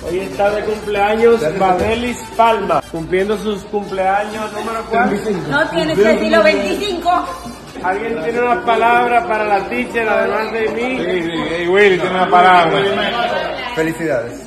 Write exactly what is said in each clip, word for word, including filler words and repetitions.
Hoy está de cumpleaños Badelis Palma, cumpliendo sus cumpleaños número cuatro. No tienes que decirlo veinticinco. ¿Alguien tiene una palabra para la teacher además de mí? Sí, sí, hey, Willy tiene una palabra. Felicidades.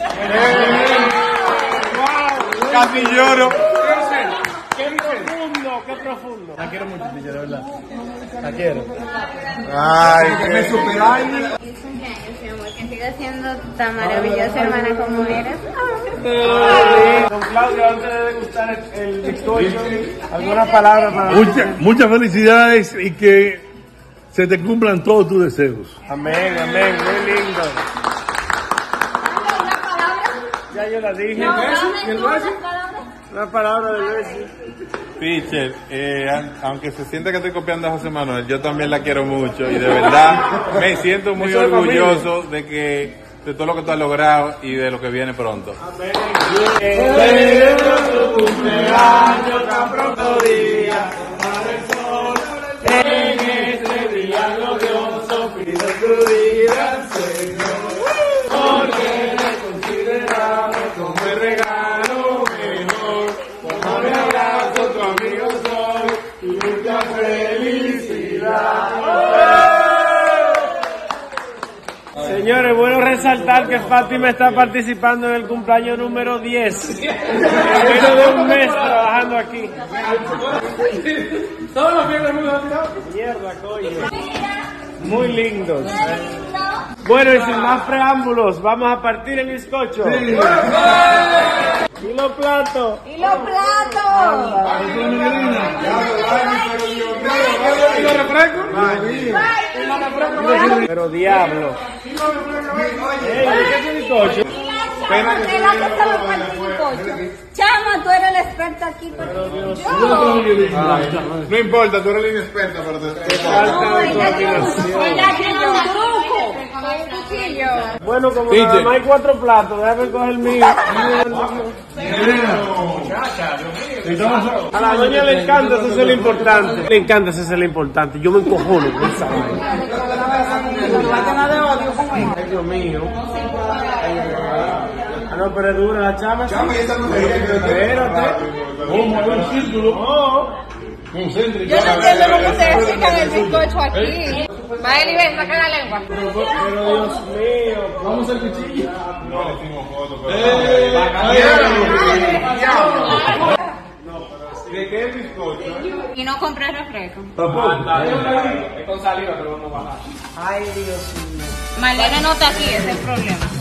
Wow, Casi lloro. ¡Qué profundo, qué profundo! La quiero mucho, teacher, de verdad. La quiero. Ay, qué Feliz cumpleaños, mi amor, que sigas siendo tan maravillosa hermana como eres. Don Claudio, antes de degustar el, el bizcocho, ¿alguna palabra para Mucha, muchas felicidades y que se te cumplan todos tus deseos. Amén, amén, muy lindo. Ya yo la dije. No, dame tú las palabras. Una palabra de Bessie. Teacher, eh, aunque se siente que estoy copiando a José Manuel, yo también la quiero mucho y de verdad me siento muy Eso es orgulloso de que de todo lo que tú has logrado y de lo que viene pronto. Amén. Celebro tu cumpleaños tan pronto día, para el sol. En este día glorioso pido tu vida, Señor, porque le consideramos como el regalo mejor. Como me abrazo, tu amigo soy, y mucha felicidad. Señores, bueno resaltar que Fátima está participando en el cumpleaños número diez. En menos de un mes trabajando aquí. Todos los viernes muy Mierda, coño. Muy lindos. Bueno, y sin más preámbulos, vamos a partir el bizcocho. Y los platos. ¡Y los platos! ¿Y los refrescos? Pero diablo. Ey, ¿qué es el bizcocho? Chama, tú eres el experto aquí, pero yo. No importa, tú eres la inexperta, pero te... Falta de coordinación. Ella tiene un truco con el cuchillo. Bueno, como nada más hay cuatro platos, déjame coger el mío. A la doña le encanta, eso es lo importante. Le encanta, eso es lo importante. Yo me encojono con esa vaina. Ay, Dios mío. Ah, no, pero es dura la chama. Espérate. ¿Cómo? Un círculo. No. Concéntrico. Yo no entiendo cómo ustedes pican el bizcocho aquí. Va, Eli, ven, saca la lengua. Pero Dios mío. Vamos al cuchillo. No le hicimos foto, pero... ¿De qué es el bizcocho? Y no compré refresco. Es con saliva, pero vamos a bajar. Ay, Dios mío. Marlene no está aquí, ese es el problema.